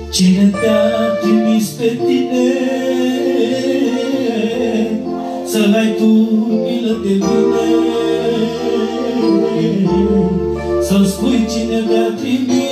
Cine te-a trimis pe tine să-l ai tu milă de mine? Să-mi spui cine te-a trimis